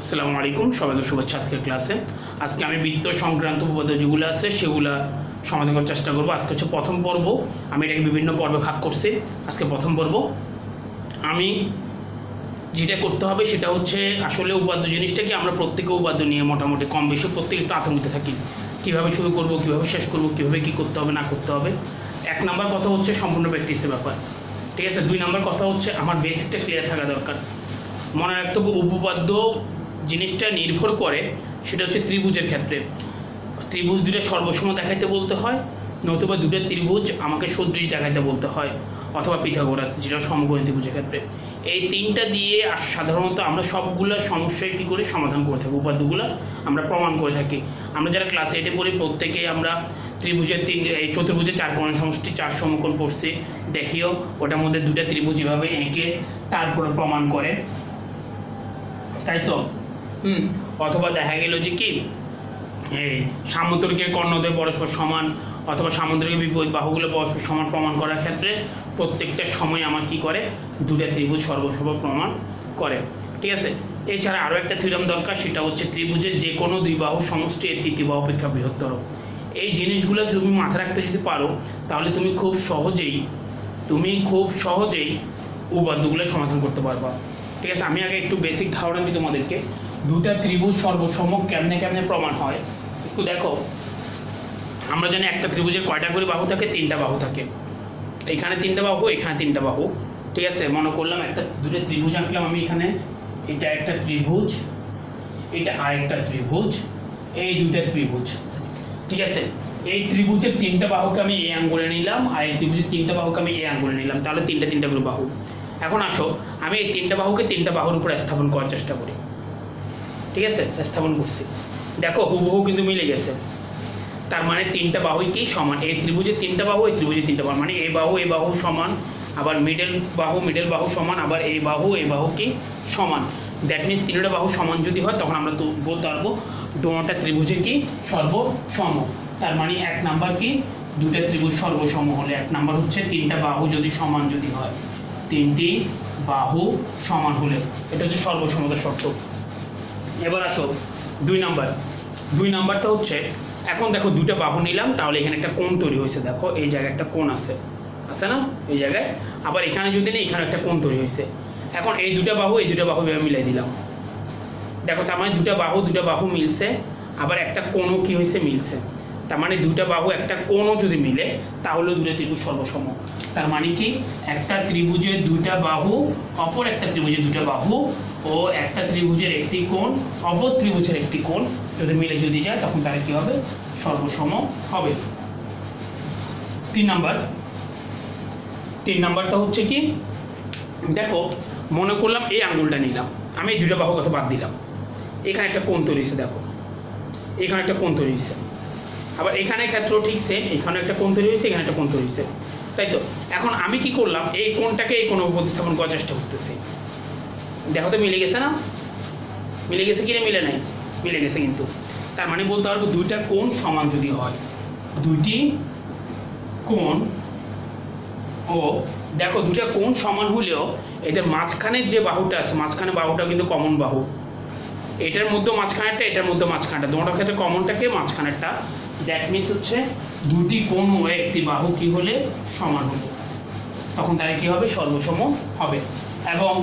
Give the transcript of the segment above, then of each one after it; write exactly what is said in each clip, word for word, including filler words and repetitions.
আসসালামু আলাইকুম, সবাইকে শুভেচ্ছা। আজকের ক্লাসে আজকে আমি বৃত্ত সংক্রান্ত উপপাদ্য যেগুলো আছে সেগুলো সমাধান করার চেষ্টা করবো। আজকে হচ্ছে প্রথম পর্ব। আমি এটাকে বিভিন্ন পর্বে ভাগ করছি। আজকে প্রথম পর্ব। আমি যেটা করতে হবে সেটা হচ্ছে আসলে উপাদ্য জিনিসটা কি, আমরা প্রত্যেকে উপাদ্য নিয়ে মোটামুটি কম বেশি প্রত্যেকে একটু আতঙ্কিত থাকি, কীভাবে শুরু করব, কীভাবে শেষ করব, কীভাবে কী করতে হবে না করতে হবে। এক নম্বর কথা হচ্ছে সম্পূর্ণ প্র্যাকটিসের ব্যাপার, ঠিক আছে। দুই নম্বর কথা হচ্ছে আমার বেসিকটা ক্লিয়ার থাকা দরকার। মনে রাখতে হবে উপপাদ্য জিনিসটা নির্ভর করে সেটা হচ্ছে ত্রিভুজের ক্ষেত্রে। ত্রিভুজ দুটো সর্বসম দেখাইতে বলতে হয়, নতুবা দুটো ত্রিভুজ আমাকে সদৃশ দেখাইতে বলতে হয়, অথবা পিথাগোরাস যেটা সমকোণী ত্রিভুজের ক্ষেত্রে। এই তিনটা দিয়ে সাধারণত আমরা সবগুলো সমস্যায় কী করে সমাধান করে থাকি, উপাদ্যগুলো আমরা প্রমাণ করে থাকি। আমরা যারা ক্লাস এইটে পড়ি প্রত্যেকে আমরা ত্রিভুজের তিন এই চতুর্ভুজের চার কোণ সমষ্টি চার সমকোণ পড়ছি, দেখিও ওটার মধ্যে দুটো ত্রিভুজ এভাবে এঁকে তারপরে প্রমাণ করে, তাই তো। হুম অথবা দেখা গেল যে কি এই সামুদ্রিকের কর্ণদ্বয় পরস্পর সমান, অথবা সামুদ্রিকের বিপরীত বাহুগুলো পরস্পর সমান প্রমাণ করার ক্ষেত্রে প্রত্যেকটা সময় আমার কি করে দুটো ত্রিভুজ সর্বসম প্রমাণ করে, ঠিক আছে। এছাড়া আরও একটা থিওরেম দরকার, সেটা হচ্ছে ত্রিভুজের যে কোনো দুই বাহু সমষ্টি এর তৃতীয় বাহু অপেক্ষা বৃহত্তর। এই জিনিসগুলো তুমি মাথায় রাখতে যদি পারো তাহলে তুমি খুব সহজেই তুমি খুব সহজেই উপাদ্যগুলো সমাধান করতে পারবা, ঠিক আছে। আমি আগে একটু বেসিক ধারণা দিই তোমাদেরকে। দুটা ত্রিভুজ সর্বসম কেমনে কেমনে প্রমাণ হয় একটু দেখো। আমরা জানি একটা ত্রিভুজের কয়টা করে বাহু থাকে, তিনটা বাহু থাকে। এখানে তিনটা বাহু, এখানে তিনটা বাহু, ঠিক আছে। মনে করলাম একটা দুটো ত্রিভুজ আঁকলাম আমি এখানে, এটা একটা ত্রিভুজ, এটা আরেকটা ত্রিভুজ, এই দুইটা ত্রিভুজ, ঠিক আছে। এই ত্রিভুজের তিনটা বাহুকে আমি এ আঙ্গুলে নিলাম, আর এই ত্রিভুজের তিনটা বাহুকে আমি এ আঙ্গুলে নিলাম, তাহলে তিনটা তিনটা করে বাহু। এখন আসো আমি এই তিনটা বাহুকে তিনটা বাহুর উপরে স্থাপন করার চেষ্টা করি, ঠিক আছে। স্থাপন করছি, দেখো হুবহু কিন্তু মিলে গেছে। তার মানে তিনটা বাহুই কি সমান, এই ত্রিভুজের তিনটা বাহু এই ত্রিভুজের তিনটা বাহু, মানে এই বাহু এই বাহু সমান, আবার মিডল বাহু মিডল বাহু সমান, আবার এই বাহু এই বাহু কি সমান। দ্যাট মিনস তিনটা বাহু সমান যদি হয় তখন আমরা তো বলতে পারবো দুটা ত্রিভুজের কি সর্বসম। তার মানে এক নাম্বার কি দুটা ত্রিভুজ সর্বসম হলে, এক নাম্বার হচ্ছে তিনটা বাহু যদি সমান যদি হয়, তিনটি বাহু সমান হলে, এটা হচ্ছে সর্বসমতার শর্ত। এবার আসো দুই নাম্বার। দুই নাম্বারটা হচ্ছে এখন দেখো দুটো বাহু নিলাম, তাহলে এখানে একটা কোণ তৈরি হয়েছে, দেখো এই জায়গায় একটা কোণ আছে আছে না এই জায়গায়, আবার এখানে যদি নেই এখানে একটা কোণ তৈরি হয়েছে। এখন এই দুটো বাহু এই দুটো বাহু মিলাই দিলাম, দেখো তার মানে দুটো বাহু দুটো বাহু মিলছে, আবার একটা কোণও কি হয়েছে মিলছে। তার মানে দুইটা বাহু একটা কোণও যদি মিলে তাহলে দুটো ত্রিভুজ সর্বসম। তার মানে কি একটা ত্রিভুজের দুইটা বাহু অপর একটা ত্রিভুজের দুটো বাহু ও একটা ত্রিভুজের একটি কোণ অপর ত্রিভুজের একটি কোণ যদি মিলে যদি যায় তখন তারা কি হবে সর্বসম হবে। তিন নাম্বার তিন নাম্বারটা হচ্ছে কি দেখো মনে করলাম এই আঙ্গুলটা নিলাম, আমি এই দুটো বাহু কথা বাদ দিলাম, এখানে একটা কোণ তৈরি হয়েছে, দেখো এখানে একটা কোণ তৈরি হয়েছে, আবার এখানে ক্ষেত্রেও ঠিক সেম, এখানে একটা কোণ তৈরি হয়েছে, এখানে একটা কোণ তৈরি হয়েছে, তাই তো। এখন আমি কি করলাম এই কোণটাকে এই কোণে প্রতিস্থাপন করার চেষ্টা করতেছি, দেখো তো মিলে গেছে না, মিলে গেছে কি না মিলে নাই, মিলে গেছে কিন্তু। তার মানে বলতে পারবো দুইটা কোণ সমান যদি হয়, দুইটি কোণ ও দেখো দুইটা কোণ সমান হলেও এদের মাঝখানের যে বাহুটা আছে মাঝখানে বাহুটা কিন্তু কমন বাহু, এটার মধ্যে মাঝখানেরটা এটার মধ্যে মাঝখানেরটা দুটোর ক্ষেত্রে কমনটাকে মাঝখানেরটা। দ্যাট মিনস হচ্ছে দুটি কোণ ও একটি বাহু কি হলে সমান হলো তখন তারা কি হবে সর্বসম হবে। এবং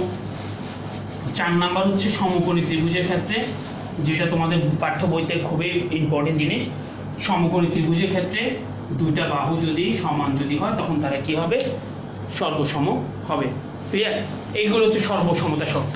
চার নাম্বার হচ্ছে সমকোণী ত্রিভুজের ক্ষেত্রে, যেটা তোমাদের পাঠ্য বইতে খুবই ইম্পর্টেন্ট জিনিস। সমকোণী ত্রিভুজের ক্ষেত্রে দুইটা বাহু যদি সমান যদি হয় তখন তারা কি হবে সর্বসম হবে, ক্লিয়ার। এইগুলো হচ্ছে সর্বসমতা শর্ত।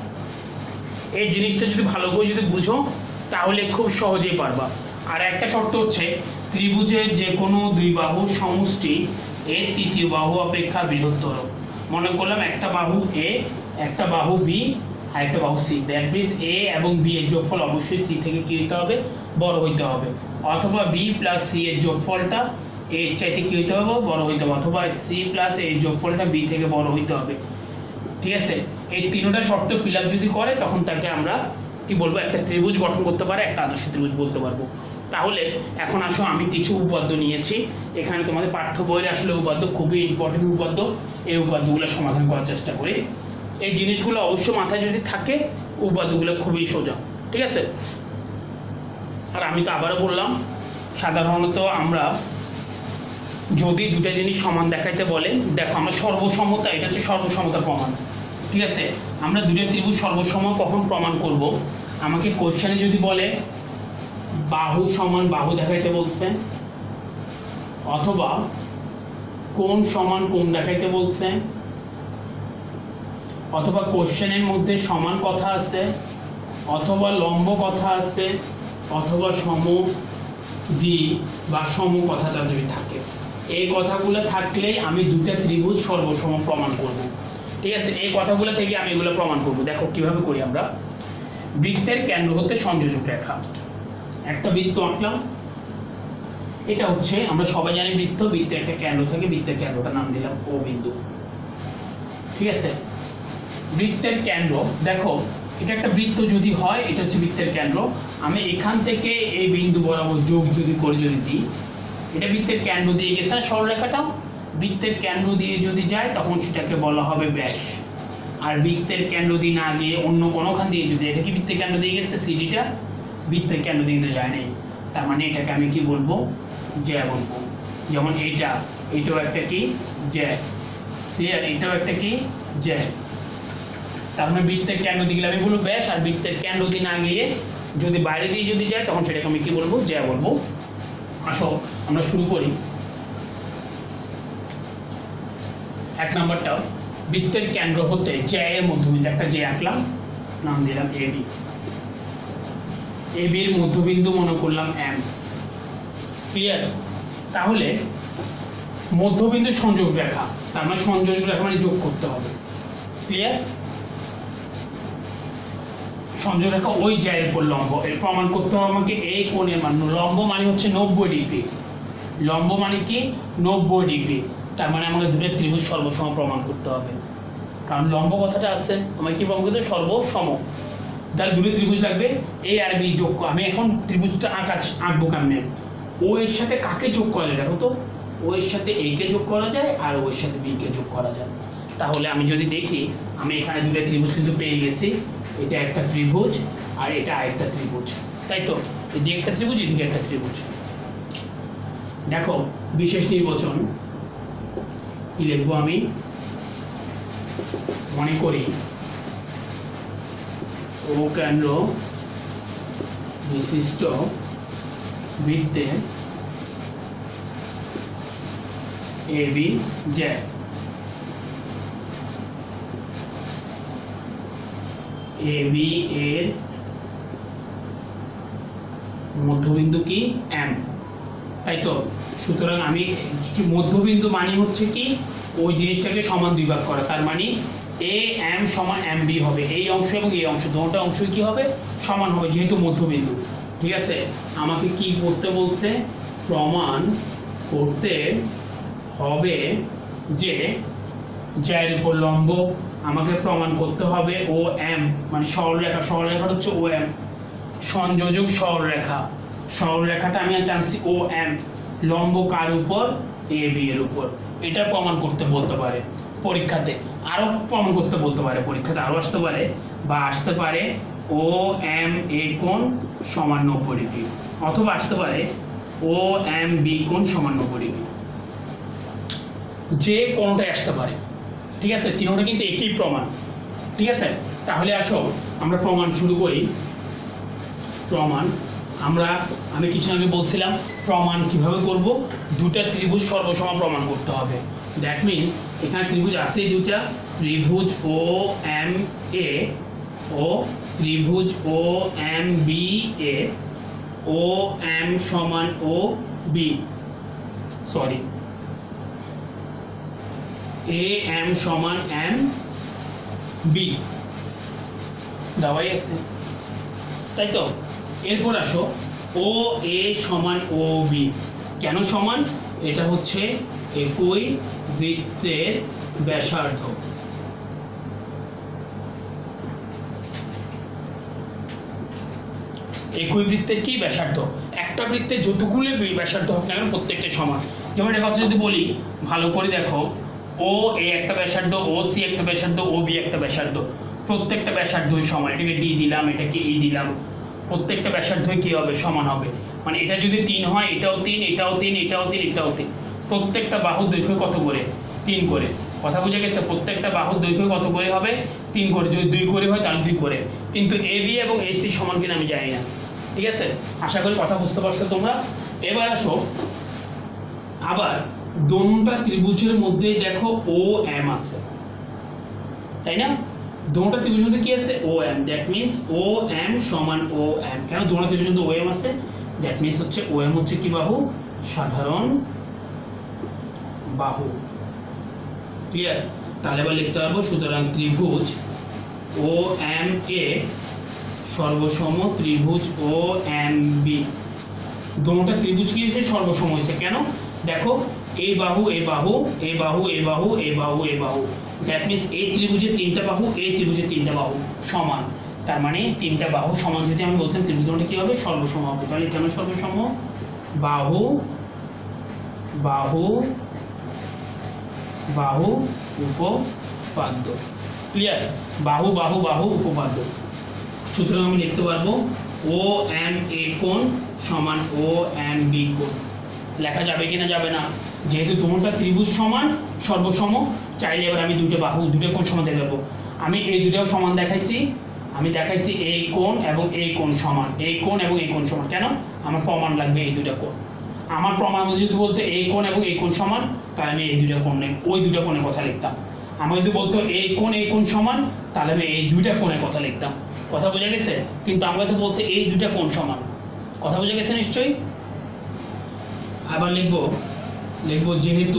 এই জিনিসটা যদি ভালো করে যদি বুঝো তাহলে খুব সহজেই পারবা। আর একটা শর্ত হচ্ছে ত্রিভুজের যে কোনো দুই বাহু সমষ্টি এর তৃতীয় বাহু অপেক্ষা বৃহত্তর। মনে করলাম একটা বাহু এ একটা বাহু বি আর একটা বাহু সি, দ্যাট মিনস এ এবং বি এর যোগফল অবশ্যই সি থেকে কি হইতে হবে বড় হইতে হবে, অথবা বি প্লাস সি এর যোগফলটা এর চাইতে কি হইতে হবে বড় হইতে হবে, অথবা সি প্লাস এর যোগফলটা বি থেকে বড় হইতে হবে, ঠিক আছে। এই তিনটা শর্ত ফিল আপ যদি করে তখন তাকে আমরা কি বলবো একটা ত্রিভুজ গঠন করতে পারে, একটা আদর্শ ত্রিভুজ বলতে পারবো। তাহলে এখন আসো আমি কিছু উপাদ্য নিয়েছি, এখানে তোমাদের পাঠ্য বইয়ের আসলে উপাদ্য খুবই ইম্পর্টেন্ট উপাদ্য, এই উপাদ্যগুলো সমাধান করার চেষ্টা করি। এই জিনিসগুলো অবশ্য মাথায় যদি থাকে উপাদানগুলো খুবই সোজা, ঠিক আছে। আর আমি তো আবারও বললাম, সাধারণত আমরা যদি দুটা জিনিস সমান দেখাইতে বলে, দেখো আমরা সর্বসমতা, এটা হচ্ছে সর্বসমতা প্রমাণ, ঠিক আছে। আমরা দুটো ত্রিভুজ সর্বসম কখন প্রমাণ করব? আমাকে কোশ্চেনে যদি বলে বাহু সমান বাহু দেখাইতে বলছে, অথবা কোণ সমান কোণ দেখাইতে বলছে, অথবা কোশ্চেনের মধ্যে সমান কথা আছে, অথবা লম্ব কথা আছে, অথবা সমদ্বি বা সম কথাটা যদি থাকে, এই কথাগুলো থাকলেই আমি দুটা ত্রিভুজ সর্বসম প্রমাণ করব, ঠিক আছে। এই কথাগুলো থেকে আমি এগুলো প্রমাণ করব। দেখো কিভাবে করি আমরা। বৃত্তের কেন্দ্র হতে সংযোজক রেখা, একটা বৃত্ত আঁকলাম, এটা হচ্ছে আমরা সবাই জানি বৃত্ত, বৃত্তের একটা কেন্দ্র থাকে, বৃত্তের কেন্দ্রটা নাম দিলাম ও বিন্দু, ঠিক আছে। বৃত্তের কেন্দ্র, দেখো এটা একটা বৃত্ত যদি হয়, এটা হচ্ছে বৃত্তের কেন্দ্র। আমি এখান থেকে এই বিন্দু বরাবর যোগ যদি করে যদি দিই, এটা বৃত্তের কেন্দ্র দিয়ে গেছে সরলরেখাটাও, বৃত্তের কেন্দ্র দিয়ে যদি যায় তখন সেটাকে বলা হবে ব্যাস। আর বৃত্তের কেন্দ্র দিয়ে না গিয়ে অন্য কোনোখান দিয়ে যদি, এটা কি বৃত্তের কেন্দ্র দিয়ে গেছে, সিডিটা বৃত্তের কেন্দ্র দিয়ে তো যায় নাই, তার মানে এটাকে আমি কি বলবো, জ্যা বলবো। যেমন এইটা, এটাও একটা কি জ্যা, ক্লিয়ার, এটাও একটা কি জ্যা। তার মানে বৃত্তের কেন্দ্র দিয়ে গেলে আমি বলবো ব্যাস, আর বৃত্তের কেন্দ্র দিয়ে না গিয়ে যদি বাইরে দিয়ে যদি যায় তখন সেটাকে আমি কি বলবো, জ্যা বলবো। আসো আমরা শুরু করি। এক নাম্বারটা, বৃত্তের কেন্দ্র হতে জ্যা এর মধ্যবিন্দু, একটা জ্যা আঁকলাম, নাম দিলাম এ বি। এ বি এর মধ্যবিন্দু মনে করলাম এম, ক্লিয়ার। তাহলে মধ্যবিন্দু সংযোগ রেখা, তার মানে সংযোগ রেখা মানে যোগ করতে হবে, ক্লিয়ার। সংযোগ রেখা ওই জ্যায়ের উপর লম্ব, এর প্রমাণ করতে হবে আমাকে এই কোণের মান, লম্ব মানে হচ্ছে নব্বই ডিগ্রি, লম্ব মানে কি নব্বই ডিগ্রি, তার মানে আমাকে দুটো ত্রিভুজ সর্বসম প্রমাণ করতে হবে, কারণ লম্ব কথাটা আছে, আমাকে কি প্রমাণ করতে হবে, সর্বসম। তাহলে দুটো ত্রিভুজ লাগবে, এ আর বি যোগ। আমি এখন ত্রিভুজটা আঁকা আঁকবো কেমনে, ও এর সাথে কাকে যোগ করা যায়, দেখো তো, ও এর সাথে এ কে যোগ করা যায় আর ও এর সাথে বি কে যোগ করা যায়। তাহলে আমি যদি দেখি, আমি এখানে দুটো ত্রিভুজ কিন্তু পেয়ে গেছি, এটা একটা ত্রিভুজ আর এটা আরেকটা ত্রিভুজ, তাই তো, এদিকে একটা ত্রিভুজ এদিকে একটা ত্রিভুজ। দেখো বিশেষ নির্বাচন কি লিখবো আমি, মনে করি ও কেন্দ্র বিশিষ্ট বৃত্তে এ বি জ্যা, এ বি এর মধ্যবিন্দু কি এম, তাই তো। সুতরাং আমি মধ্যবিন্দু মানে হচ্ছে কি ওই জিনিসটাকে সমান দুই ভাগ করা, তার মানে এ এম সমান এম বি হবে, এই অংশ এবং এই অংশ দুটো অংশ কি হবে, সমান হবে, যেহেতু মধ্যবিন্দু, ঠিক আছে। আমাকে কি করতে বলছে, প্রমাণ করতে হবে যে জ্যায়ের উপর লম্ব, আমাকে প্রমাণ করতে হবে ও এম মানে সরলরেখা, সরলরেখাটা হচ্ছে ও এম, সংযোজক সরলরেখা, সরলরেখাটা আমি টানছি ও এম, লম্ব কার উপর, এ বি এর উপর। এটা প্রমাণ করতে বলতে পারে পরীক্ষাতে, আরো প্রমাণ করতে বলতে পারে পরীক্ষাতে, আরো আসতে পারে, বা আসতে পারে ও এম এ কোণ সমান নব্বই ডিগ্রি, অথবা আসতে পারে ও এম বি কোণ সমান নব্বই ডিগ্রি, যে কোনটাই আসতে পারে, ঠিক আছে। তিনটা কিন্তু একই প্রমাণ, ঠিক আছে। তাহলে আসো আমরা প্রমাণ শুরু করি। প্রমাণ আমরা, আমি কিছু আগে বলছিলাম প্রমাণ কিভাবে করব, দুটা ত্রিভুজ সর্বসম প্রমাণ করতে হবে। দ্যাট মিনস এখানে ত্রিভুজ আছে দুটা, ত্রিভুজ ও এম এ ও ত্রিভুজ ও M B A, O M সমান O B, sorry A M সমান এম বি দেওয়াই আছে, তাই তো। এরপর আসো ও এ সমান ও বি, কেন সমান, এটা হচ্ছে একই বৃত্তের ব্যাসার্ধ, একই বৃত্তের কি ব্যাসার্ধ, একটা বৃত্তের যতগুলো ব্যাসার্ধ হোক না কেন প্রত্যেকটা সমান। যেমন এটা কথা যদি বলি ভালো করে দেখো, ও এ একটা ব্যাসার্ধ, ও সি একটা ব্যাসার্ধ, ও বি একটা ব্যাসার্ধ, প্রত্যেকটা ব্যাসার্ধই সমান, এটাকে ডি দিলাম, এটাকে ই দিলাম, প্রত্যেকটা ব্যাসার্ধই কি হবে সমান হবে। মানে এটা যদি তিন হয় এটাও তিন, এটাও তিন, এটাও তিন, এটাও তিন, প্রত্যেকটা বাহুর দৈর্ঘ্য কত করে? তিন করে। কথা বুঝে গেছে? প্রত্যেকটা বাহুর দৈর্ঘ্য কত করে হবে? তিন করে। যদি দুই করে হয় তাহলে দুই করে, কিন্তু এ বি এবং এ সি সমান কিনা আমি জানি না। ঠিক আছে, আশা করি কথা বুঝতে পারছো তোমরা। এবার আসো, আবার দোনোটা ত্রিভুজের মধ্যে দেখো ও এম আছে, তাই না? দোনোটা ত্রিভুজের মধ্যে কি আছে? O M. That means O M সমান ও এম। কেন? দোনোটা ত্রিভুজের মধ্যে ও এম আছে, দ্যাট মিনস হচ্ছে ও এম হচ্ছে কি বাহু? সাধারণ বাহু। ক্লিয়ার? তাহলে এবার লিখতে পারবো, সুতরাং ত্রিভুজ ও এম এ সর্বসম ত্রিভুজ ও এম বি। দোনোটা ত্রিভুজ কি হয়েছে? সর্বসম হয়েছে। কেন? দেখো, এই বাহু, এই বাহু, এই বাহু, এই বাহু, এই বাহু, এই বাহু, দ্যাট মিনস এই ত্রিভুজের তিনটা বাহু, এই ত্রিভুজের তিনটা বাহু সমান। তার মানে তিনটা বাহু সমান যদি আমি বলছিলাম ত্রিভুজ দোনোটা কি হবে? সর্বসম হবে। তাহলে কেন সর্বসম? বাহু বাহু বাহু উপপাদ্য। ক্লিয়ার? বাহু বাহু বাহু উপপাদ্য। সুতরাং আমি লিখতে পারবো ও এম এ কোণ সমান ও এম বি কোণ। লেখা যাবে কিনা? যাবে না। যেহেতু দোনোটা ত্রিভুজ সমান সর্বসম, চাইলে এবার আমি দুটো বাহু দুটো কোণ সমান দেখাবো। আমি এই দুটোও সমান দেখাইছি, আমি দেখাইছি এই কোণ এবং এই কোণ সমান, এই কোণ এবং এই কোণ সমান। কেন? আমার প্রমাণ লাগবে এই দুটো কোণ। আমার প্রমাণ যদি বলতো এই কোণ এবং এই কোণ সমান, তাহলে আমি এই দুটো কোণে ওই দুটো কোণের কথা লিখতাম। আমার যদি বলতো এই কোণ এই কোণ সমান, তাহলে আমি এই দুইটা কোণের কথা লিখতাম। কথা বোঝা গেছে? কিন্তু আমরা তো বলছি এই দুইটা কোণ সমান। কথা বোঝা গেছে নিশ্চয়ই? আবার লিখবো, লিখবো যেহেতু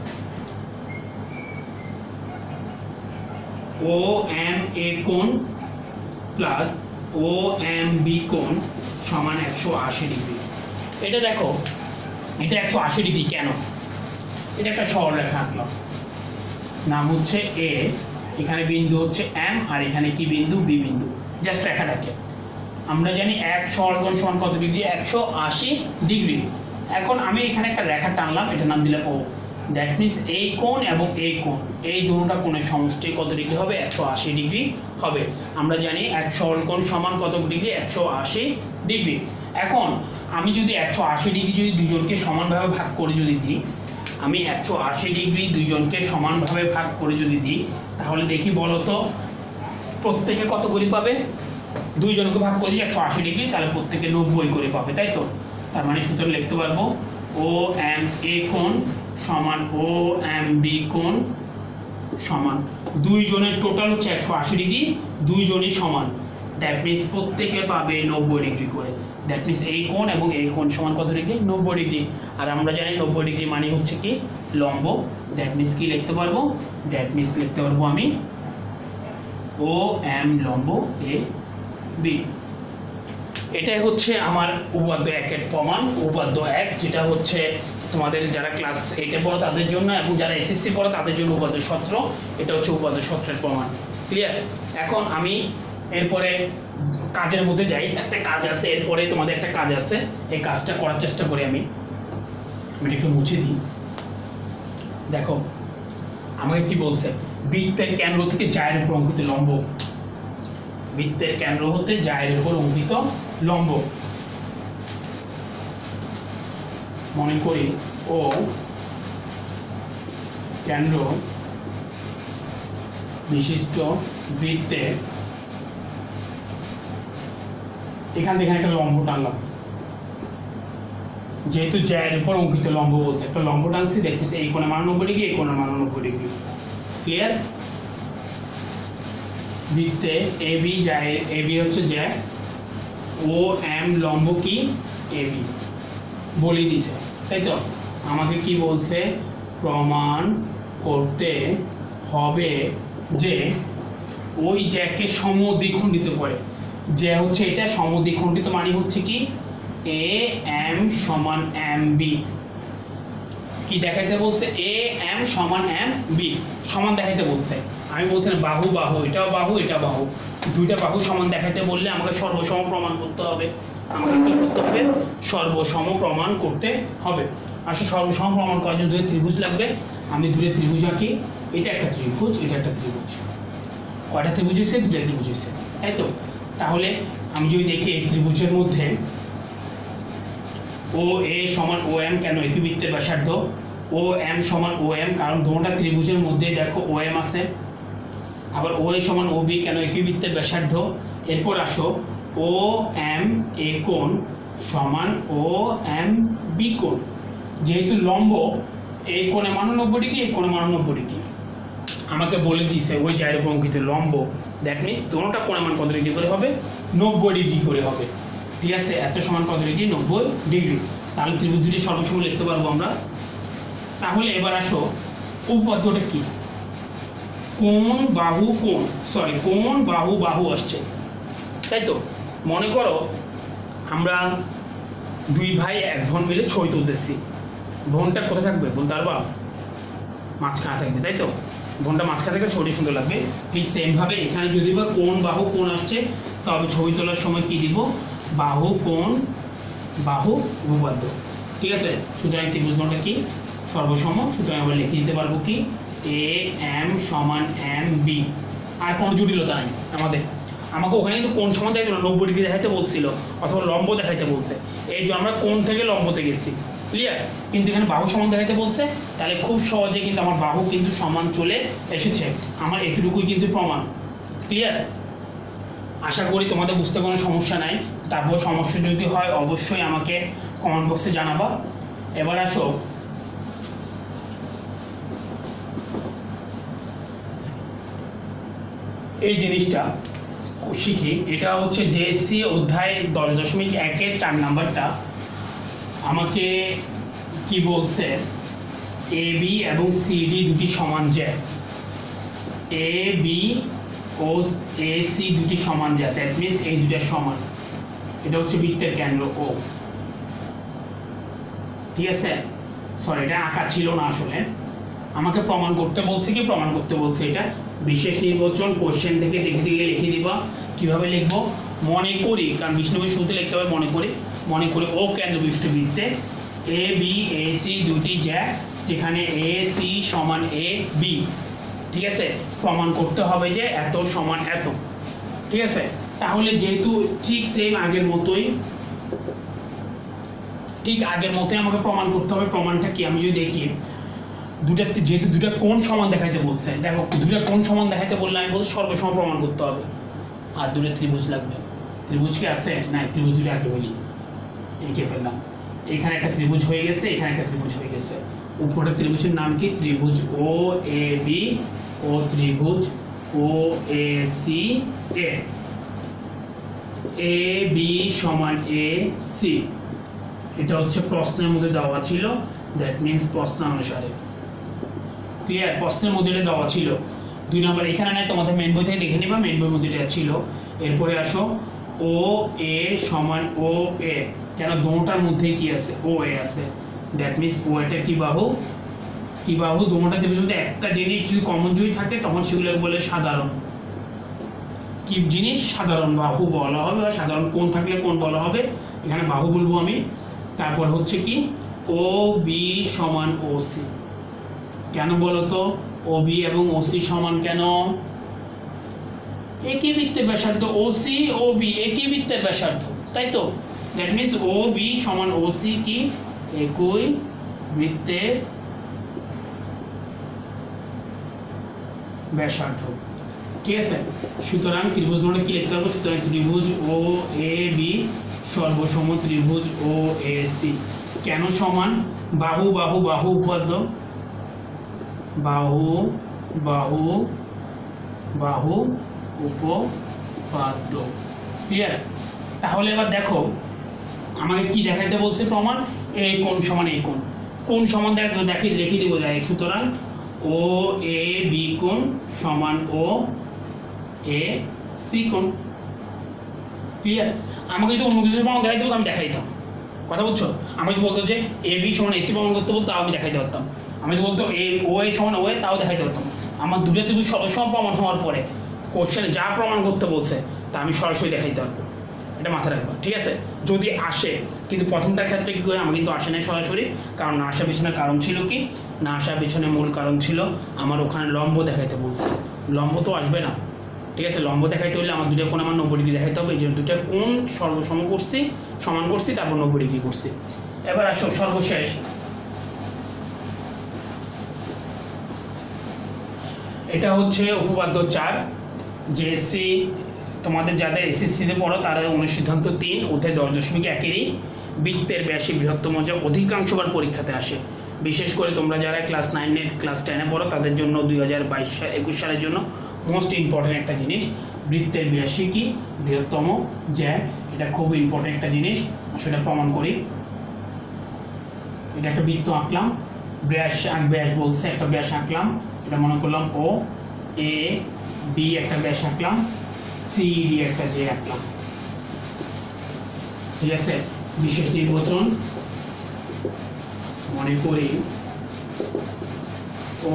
ও এম এ কোণ প্লাস ও এম বি কোণ সমান একশো আশি ডিগ্রি। এটা দেখো, এটা একশো আশি ডিগ্রি কেন? এটা একটা সরলরেখা আঁকলাম, নাম হচ্ছে এ, এখানে বিন্দু হচ্ছে এম, আর এখানে কি বিন্দু? বি বিন্দু। জাস্ট রেখাটাকে আমরা জানি এক সরলকোণ সমান কত ডিগ্রি? একশো আশি ডিগ্রি। এখন আমি এখানে একটা রেখা টানলাম, এটা নাম দিলাম ও। দ্যাট মিনস এই কোণ এবং এই কোণ, এই দুটোটা কোণের সমষ্টি কত ডিগ্রি হবে? একশো আশি ডিগ্রি হবে। আমরা জানি এক সরলকোণ সমান কত ডিগ্রি? একশো আশি ডিগ্রি। এখন আমি যদি একশো আশি ডিগ্রি যদি দুজনকে সমানভাবে ভাগ করে যদি দিই, আমি একশো আশি ডিগ্রি দুজনকে সমানভাবে ভাগ করে যদি দিই, তাহলে দেখি বলো তো প্রত্যেকে কত করে পাবে? দুইজনকে ভাগ করে একশো আশি ডিগ্রি, তাহলে প্রত্যেকে নব্বই করে পাবে, তাই তো? তার মানে সুতরাং লিখতে পারবো ও এম এ কোণ সমান ও এম বি কোণ সমান, দুইজনের টোটাল হচ্ছে একশো আশি ডিগ্রি, দুইজনই সমান। দ্যাট মিনস প্রত্যেকে পাবে নব্বই ডিগ্রি করে। দ্যাট মিনস এই কোণ এবং এই কোণ সমান কত ডিগ্রি? নব্বই ডিগ্রি। আর আমরা জানি নব্বই ডিগ্রি মানে হচ্ছে কি? লম্ব। দ্যাট মিনস কি লিখতে পারবো? দ্যাট মিনস লিখতে পারবো আমি ও এম লম্ব এ বি। এটাই হচ্ছে আমার উপপাদ্য একের প্রমাণ। উপপাদ্য এক, যেটা হচ্ছে তোমাদের যারা ক্লাস এইটে পড়ো তাদের জন্য এবং যারা এসএসসি পড়ো তাদের জন্য উপপাদ্য সূত্র। এটা হচ্ছে উপপাদ্য সূত্রের প্রমাণ। ক্লিয়ার? এখন আমি এরপরে কাজের মধ্যে যাই। একটা কাজ আছে, এরপরে তোমাদের একটা কাজ আছে, এই কাজটা করার চেষ্টা করি। আমি আমি একটু মুছে দিই। দেখো আমাকে কি বলছে? বৃত্তের কেন্দ্র থেকে জায়ের উপর অঙ্কিত লম্ব, বৃত্তের কেন্দ্র হতে জায়ের উপর অঙ্কিত লম্ব। মনে করি ও কেন্দ্র বিশিষ্ট বৃত্তে এখান থেকে একটা লম্ব টানলাম। যেহেতু জায়ের উপর অঙ্কিত লম্ব বলছে, একটা লম্ব টানছি, দেখতেছি এই কোণে মান নব্বই ডিগ্রি, এই কোণে মান নব্বই ডিগ্রি। ক্লিয়ার? বৃত্তে এ বি জায়ের, এ বি হচ্ছে জ্যা, ও এম লম্ব কি? এ বি বলে দিছে, তাই তো? আমাকে কি বলছে? প্রমাণ করতে হবে যে ওই জ্যাকে সমদ্বিখণ্ডিত করে। জ্যা হচ্ছে এটা, সমদ্বিখণ্ডিত মানে হচ্ছে কি? এ এম সমান এম বি। কি দেখাইতে বলছে? এ এম সমান এম বি সমান দেখাইতে বলছে। আমি বলছিলাম বাহু বাহু, এটাও বাহু, এটা বাহু, দুইটা বাহু সমান দেখাইতে বললে আমাকে সর্বসম প্রমাণ করতে হবে। আমাকে কি করতে হবে? সর্বসম প্রমাণ করতে হবে। আসলে সর্বসম প্রমাণ করার জন্য দুটো ত্রিভুজ লাগবে। আমি দুটো ত্রিভুজ আঁকি, এটা একটা ত্রিভুজ, এটা একটা ত্রিভুজ। কয়টা ত্রিভুজ হয়েছে? দুটা ত্রিভুজ হয়েছে, তাই তো? তাহলে আমি যদি দেখি এই ত্রিভুজের মধ্যে ও এ সমান ও এম, কেন? একই বৃত্তের ব্যাসার্ধ। ও এম সমান ও এম, কারণ দুটো ত্রিভুজের মধ্যে দেখো ও এম আছে। আবার ও এ সমান ও বি, কেন? একই বৃত্তের ব্যাসার্ধ। এরপর আসো ও এম এ কোণ সমান ও এম বি কোণ, যেহেতু লম্ব এই কোণে মান নব্বই ডিগ্রি, এই কোণে মান নব্বই ডিগ্রি, আমাকে বলে দিয়েছে ওই জায়গার উপর অঙ্কিত লম্ব, দ্যাট মিনস দুটোটা কোণে মান কত ডিগ্রি করে হবে? নব্বই ডিগ্রি করে হবে, ঠিক আছে? এত সমান কত ডিগ্রি? নব্বই ডিগ্রি। তাহলে ত্রিভুজ দুটি সর্বসম লিখতে পারবো আমরা। তাহলে এবার আসো উপপাদ্যটা কি? কোণ বাহু কোণ, সরি কোণ বাহু বাহু আসছে, তাই তো? মনে করো আমরা দুই ভাই এক বোন মিলে ছবি তুলতেছি, বোনটা কোথায় থাকবে বলতে পারবা? মাঝখানে থাকবে, তাই তো? বোনটা মাঝখানে থাকলে ছবিটি সুন্দর লাগবে। ঠিক সেমভাবে এখানে যদি বা কোণ বাহু কোণ আসছে, তবে ছবি তোলার সময় কি দিব? বাহু কোণ বাহু উপপাদ্য, ঠিক আছে? সুতরাং ত্রিভুজ কোণটা কি? সর্বসম। সুতরাং আমরা লিখে দিতে পারবো কি? এ এম সমান এম বি। আর কোনো জটিলতা নাই আমাদের। আমাকে ওখানে কিন্তু কোণ সমান দেখাইতে নব্বই ডিগ্রি দেখাইতে বলছিল, অথবা লম্ব দেখাইতে বলছে, এই যে আমরা কোণ থেকে লম্বতে গেছি, ক্লিয়ার? কিন্তু এখানে বাহু সমান দেখাইতে বলছে, তাহলে খুব সহজে কিন্তু আমার বাহু কিন্তু সমান চলে এসেছে। আমার এতটুকুই কিন্তু প্রমাণ, ক্লিয়ার? আশা করি তোমাদের বুঝতে কোনো সমস্যা নাই। তারপর সমস্যা যদি হয় অবশ্যই আমাকে কমেন্ট বক্সে জানাবা। এবার আসো এই জিনিসটা শিখি। এটা হচ্ছে জেএসসি অধ্যায় দশ দশমিক একের চার নাম্বারটা। আমাকে কি বলছে? এ বি এবং সি ডি দুটি সমান যায়, A B O A C দুটি সমান যায়, দ্যাট মিনস এই দুটা সমান। এটা হচ্ছে বৃত্তের কেন্দ্র ও, ঠিক আছে? সরি, এটা আঁকা ছিল না আসলে। আমাকে প্রমাণ করতে বলছে কি প্রমাণ করতে বলছে এটা বিশেষ নির্বাচন কোশ্চেন থেকে দেখে দেখে লিখে দিবা। কিভাবে লিখবো? মনে করি, কারণ বিষ্ণুবী শুনতে লিখতে হবে মনে করি। মনে করি ও কেন্দ্র বিশিষ্ট বৃত্তে এ বি এ সি দুটি জ্যা, যেখানে এ সি সমান এ বি, ঠিক আছে? প্রমাণ করতে হবে যে এত সমান এত, ঠিক আছে? তাহলে যেহেতু ঠিক সেম আগের মতোই, ঠিক আগের মতোই আমাকে প্রমাণ করতে হবে। প্রমাণটা কি? আমি যদি দেখি দুটা, যেহেতু দুটা কোণ সমান দেখাইতে বলছে, দেখো দুটা কোণ সমান দেখাইতে বললে আমি বলছি সর্বসম প্রমাণ করতে হবে। আর দুটো ত্রিভুজ লাগবে। ত্রিভুজ কি আছে? নাই, ত্রিভুজ দুটো আগে বলি, এঁকে ফেললাম। এখানে একটা ত্রিভুজ হয়ে গেছে, এখানে একটা ত্রিভুজ হয়ে গেছে। উপরের ত্রিভুজের নাম কি? ত্রিভুজ ও এ বি ও ত্রিভুজ ও A C A. A B সমান এ সি, এটা হচ্ছে প্রশ্নের মধ্যে দেওয়া ছিল, দ্যাট মিনস প্রশ্ন অনুসারে, ক্লিয়ার? প্রশ্নের মধ্যে এটা দেওয়া ছিল। দুই নম্বর এখানে নাই, তোমাদের মেন বই থেকে দেখে নিবা, মেন বইয়ের মধ্যে এটা ছিল। এরপরে আসো ও এ সমান ও এ, কেন? দুটোটার মধ্যে কি আছে? ও এ আছে, দ্যাট মিনস ও এটা কি বাহু? কি বাহু? দুটোটা ত্রিভুজের মধ্যে একটা জিনিস যদি কমন যদি থাকে তখন সেগুলোকে বলে সাধারণ। কি জিনিস? সাধারণ বাহু বলা হবে, বা সাধারণ কোণ থাকলে কোণ বলা হবে, এখানে বাহু বলবো আমি। তারপর হচ্ছে কি? ও বি সমান ও সি, কেন বলতো? ও বি এবং ও সি সমান কেন? একই বৃত্তের ব্যাসার্ধ। ও সি ও বি একই বৃত্তের ব্যাসার্ধ, তাই তো? দ্যাট মিনস ও বি সমান ও সি কি? একই বৃত্তের ব্যাসার্ধ, ঠিক আছে? সুতরাং ত্রিভুজ দুটো কি লিখতে পারবো? সুতরাং ত্রিভুজ ও এ বি সর্বসম ত্রিভুজ ও এ সি। কেন সমান? বাহু বাহু বাহু উপপাদ্য, বাহু বাহু বাহু উপপাদ্য, ক্লিয়ার? তাহলে এবার দেখো আমাকে কি দেখাইতে বলছে প্রমাণ? এ কোণ সমান এই কোণ। কোণ সমান দেখ দেখি লিখে দিব যায়। সুতরাং ও এ বি কোণ সমান ও এ সি কোণ, ক্লিয়ার? আমাকে যদি অন্য কিছু প্রমাণ দেখাইতে বলতো আমি দেখাই দিতাম, কথা বুঝছো? আমি যদি বলতো যে এ বি সমান এসি প্রমাণ করতে বলতো, তাও আমি দেখাইতে পারতাম। আমি যদি বলতো এ ও এ সমান ও এ, তাও দেখাইতে পারতাম। আমার দুটো ত্রিভুজ সর্বসম প্রমাণ হওয়ার পরে কোশ্চেনে যা প্রমাণ করতে বলছে তা আমি সরাসরি দেখাইতে পারবো, এটা মাথায় রাখবা, ঠিক আছে? যদি আসে, কিন্তু প্রথমটার ক্ষেত্রে কি করে? আমি কিন্তু আসে নাই সরাসরি, কারণ না আসার পিছনে কারণ ছিল কি? না আসার পিছনে মূল কারণ ছিল আমার ওখানে লম্ব দেখাইতে বলছে। লম্ব তো আসবে না, ঠিক আছে, লম্ব দেখাইতে হলে আমার দুটো কোণ আমার নব্বই ডিগ্রি দেখাইতে হবে, এই জন্য দুটো কোণ সর্বসম করছি, সমান করছি, তারপর নব্বই ডিগ্রি করছি। এবার আসো সর্বশেষ, এটা হচ্ছে উপপাদ্য চার, যে এসসি তোমাদের যাদের এসএসসিতে পড়ো তারা অনুসিদ্ধান্ত তিন অধ্যায় দশ দশমিক একেরই বৃত্তের ব্যাসী বৃহত্তম যা অধিকাংশবার পরীক্ষাতে আসে। বিশেষ করে তোমরা যারা ক্লাস নাইনের ক্লাস টেনে পড়ো তাদের জন্য দুই হাজার বাইশ সাল একুশ সালের জন্য মোস্ট ইম্পর্টেন্ট একটা জিনিস, বৃত্তের ব্যাসী কি বৃহত্তম জ্যা, এটা খুব ইম্পর্টেন্ট একটা জিনিস। সেটা প্রমাণ করি। এটা একটা বৃত্ত আঁকলাম, ব্যাস ব্যাস বলছে, একটা ব্যাস আঁকলাম, এটা মনে করলাম ও, এ বি একটা ব্যাস আঁকলাম, সি ডি একটা জে আঁকলাম, ঠিক আছে। বিশেষ নির্বাচন মনে করি ও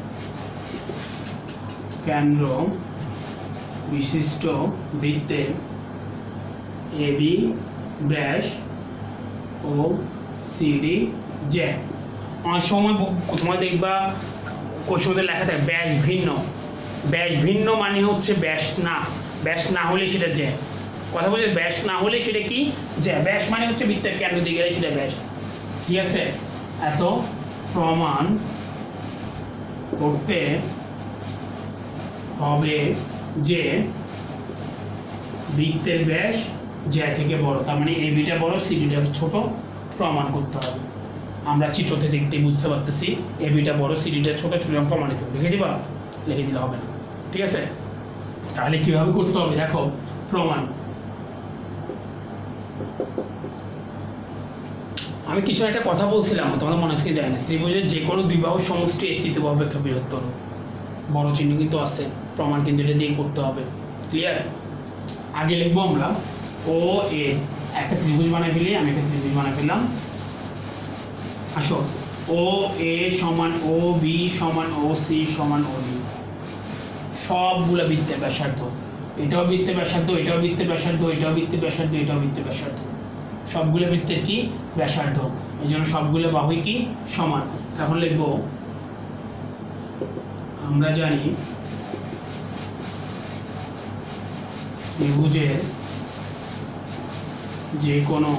কেন্দ্র বিশিষ্ট বৃত্তের এ বি ব্যাস ও সিডি জে। অনেক সময় তোমরা দেখবা কোশ্চেনে লেখা থাকে ব্যাস ভিন্ন, ব্যাস ভিন্ন মানে হচ্ছে ব্যাস না, ব্যাস না হলে সেটা জে, কথা বলছে ব্যাস না হলে সেটা কি জে, ব্যাস মানে হচ্ছে বৃত্তের কেন্দ্র দিয়ে গেলে সেটা ব্যাস, ঠিক আছে। এত প্রমাণ করতে হবে যে বৃত্তের ব্যাস জ্যা থেকে বড়, তার মানে এ বিটা বড় সি ডিটা ছোট, প্রমাণ করতে হবে। আমরা চিত্রতে দেখতে বুঝতে পারতেছি এ বিটা বড় সি ডিটা ছোট, সুতরাং প্রমাণিত। লিখে দিবা, লিখে দিলে হবে না, ঠিক আছে। তাহলে কিভাবে করতে হবে দেখো, প্রমাণ। আমি কিছু একটা কথা বলছিলাম তোমাদের মনে আজকে যায় না, ত্রিভুজের যে কোনো দুই বাহুর সমষ্টি এর তৃতীয় বাহু অপেক্ষা বৃহত্তর, বড় চিহ্ন কিন্তু আছে, প্রমাণ কিন্তু এটা দিয়ে করতে হবে, ক্লিয়ার। আগে লিখবো আমরা ও এ, একটা ত্রিভুজ বানাই ফেলি, আমি একটা ত্রিভুজ বানাই ফেললাম। আসো ও এ সমান ও বি সমান ও সি সমান ও ডি, সবগুলা বৃত্তের ব্যাসার্ধ, এটাও বৃত্তের ব্যাসার্ধ, এটাও বৃত্তের ব্যাসার্ধ, এটাও বৃত্তের ব্যাসার্ধ, এটাও বৃত্তের ব্যাসার্ধ, সবগুলো বৃত্তের কি ব্যাসার্ধ, এই জন্য সবগুলো বাহুই কি সমান। এখন লিখবো আমরা জানি ত্রিভুজের যে কোনো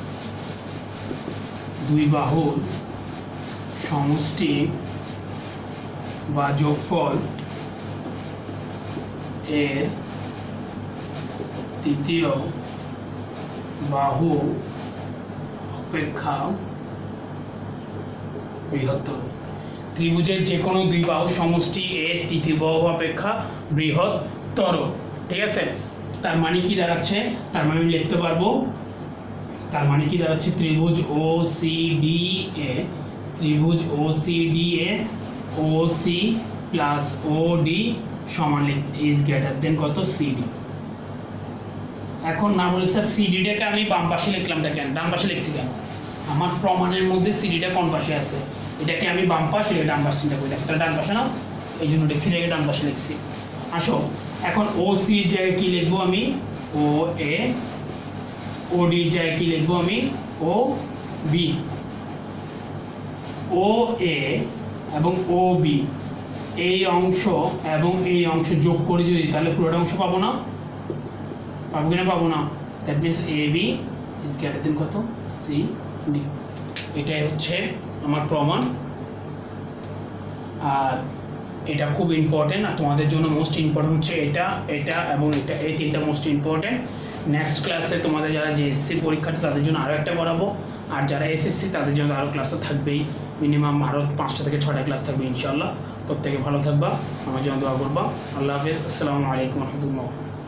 দুই বাহুর সমষ্টি বা যোগফল এর তৃতীয় বাহু অপেক্ষা বৃহত্তর। ত্রিভুজের যে কোনো দুই বাহু সমষ্টি এর তৃতীয় বাহু অপেক্ষা বৃহত্তর, ঠিক আছে। তার মানে কি দাঁড়াচ্ছে, তার মানে আমি লিখতে পারবো, তার মানে কি দাঁড়াচ্ছে ত্রিভুজ ও সি ডি এ, ত্রিভুজ O C D A O C plus O D সমান ইজ গ্রেটার দেন কত সিডি। এখন না বলে স্যার সিডিটাকে আমি বাম পাশে লিখলাম, কেন ডান পাশে লিখছি কেন, আমার প্রমাণের মধ্যে সিডিটা কোন পাশে আছে, এটাকে আমি বাম পাশে এটা ডান পাশে চিন্তা করি, এটা ডান পাশে না, এই জন্য সিডিটাকে ডান পাশে লিখছি। আসো এখন ও সি জায়গায় কি লিখবো আমি ও এ, ও ডি জায়গায় কি লিখবো আমি ও বি। ও এ এবং ও বি এই অংশ এবং এই অংশ যোগ করে যদি তাহলে পুরোটা অংশ পাবো না, পাবো কিনা পাবো না, that means A B is greater than কত সি ডি। এটাই হচ্ছে আমার প্রমাণ, আর এটা খুব ইম্পর্টেন্ট, আর তোমাদের জন্য মোস্ট ইম্পর্টেন্ট হচ্ছে এটা, এটা এবং এটা, এই তিনটা মোস্ট ইম্পর্টেন্ট। নেক্সট ক্লাসে তোমাদের যারা যে এসএসসি পরীক্ষার্থী তাদের জন্য আরও একটা করাবো, আর যারা এসএসসি তাদের জন্য আরও ক্লাস তো থাকবেই, মিনিমাম আরও পাঁচটা থেকে ছটা ক্লাস থাকবে ইনশাআল্লাহ। প্রত্যেকে ভালো থাকবা, আমার জন্য দোয়া করবা। আল্লাহ হাফিজ, আসসালামু আলাইকুম রহমতুল্লাহ।